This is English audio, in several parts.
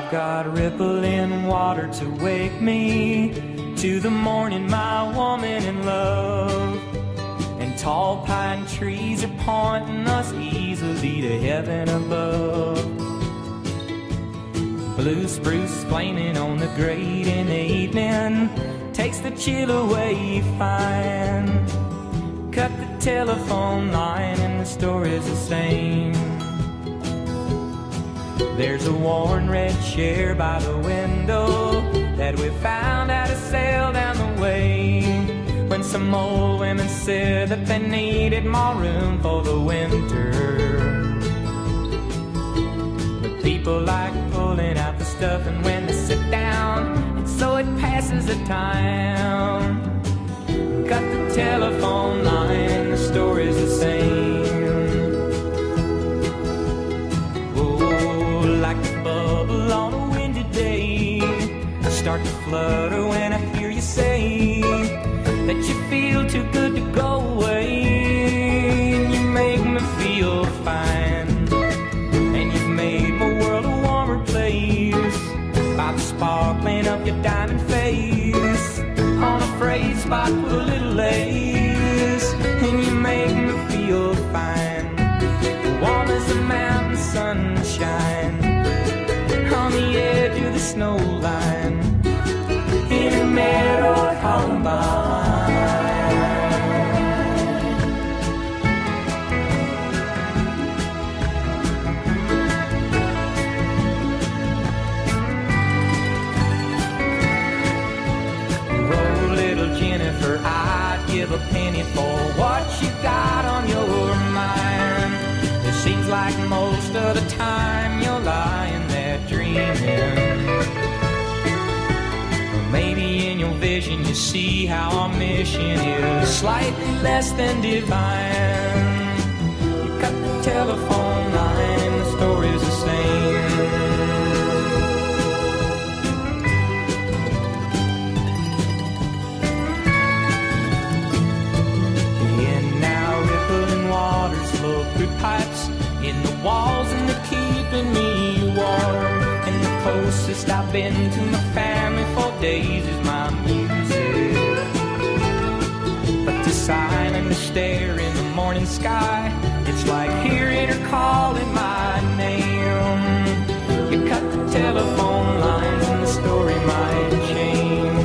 got rippling water to wake me to the morning, my woman in love. And tall pine trees are pointing us easily to heaven above. Blue spruce flaming on the grate in the evening takes the chill away you find. Cut the telephone line and the story's the same. There's a worn red chair by the window that we found at a sale down the way, when some old women said that they needed more room for the winter. But people like pulling out the stuff and when they sit down, and so it passes the time. Got the telephone line and the story's the same. Like a bubble on a windy day, I start to flutter when I hear you say that you feel too good to go away. And you make me feel fine, and you've made my world a warmer place by the sparkling of your diamond face. On a frayed spot with a little lace, and you make me feel fine, warm as the mountain sunshine on the edge of the snow line in a meadow at Columbine. Oh, little Jennifer, I'd give a penny for what you got on your mind. It seems like most of the time you're lying there dreaming. Or maybe in your vision you see how our mission is slightly less than divine. You cut the telephone line, the story's the same. And now rippling waters flow through pipes in the walls and they're keeping me warm. And the closest I've been to my family for days is my music. But to silent the stare in the morning sky, it's like hearing her calling my name. You cut the telephone lines and the story might change.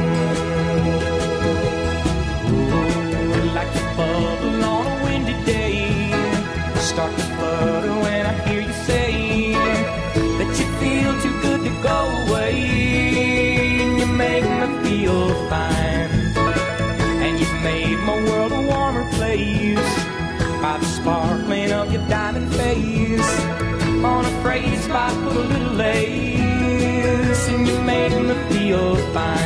Ooh, like a bubble on a windy day, I start to flutter when I hear you say that you feel too good to go away. And you make me feel fine, and you've made my world a warmer place by the sparkling of your diamond face. On a frayed spot with a little lace, and you make me feel fine,